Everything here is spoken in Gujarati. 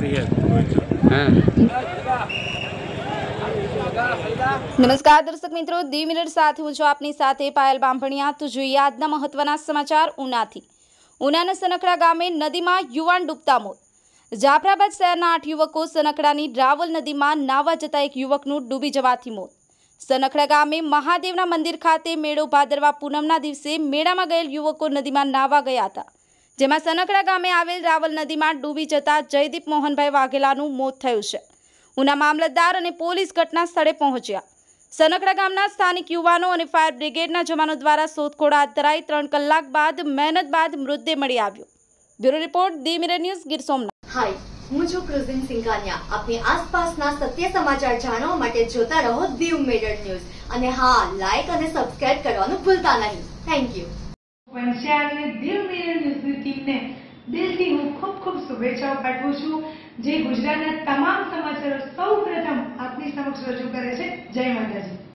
जाती है तो हाँ। નમસ્કાર દર્શક મિત્રો, ધી મિનિટ સાથે હું છું આપની સાથે પાયલ બાંભણિયા। તો જોઈએ આજના મહત્વના સમાચાર ઉનાથી। ઉનાના સનખડા ગામે નદીમાં યુવાન ડૂબતા મોત। જાફરાબાદ શહેરના 8 યુવકો સનખડાની રાવલ નદીમાં નાવા જતા એક યુવકનું ડૂબી જવાથી મોત। સનખડા ગામે મહાદેવના મંદિર ખાતે મેળો ભાદરવા પૂનમના દિવસે મેળામાં ગયેલ યુવકો નદીમાં નાવા ગયા હતા, જેમાં સનખડા ગામે આવેલ રાવલ નદીમાં ડૂબી જતા જયદીપ મોહનભાઈ વાઘેલાનું મોત થયું છે। ઉના મામલતદાર અને પોલીસ ઘટના સ્થળે પહોંચ્યા। સનખડા ગામના સ્થાનિક યુવાનો અને ફાયર બ્રિગેડના જવાનો દ્વારા શોધખોળ હાથ ધરાઈ 3 કલાક બાદ મહેનત બાદ મૃતદેહ મળી આવ્યો। Bureau report, the mirror news, Gir Somnath. Hi, હું છું ક્રુઝિન સિંઘાનિયા। આપની આસપાસના સત્ય સમાચાર જાણવા માટે જોતા રહો ધી મિરર ન્યૂઝ અને હા, લાઈક અને સબસ્ક્રાઇબ કરવાનું ભૂલતા નહીં। Thank you. પંચાયતને ધી મિરર ન્યૂઝની ટીમને દિલથી હું ખૂબ શુભેચ્છાઓ પાઠવું છું, જે ગુજરાતના તમામ સમાચારો સૌપ્રથમ આપની સમક્ષ રજૂ કરે છે। જય માતાજી।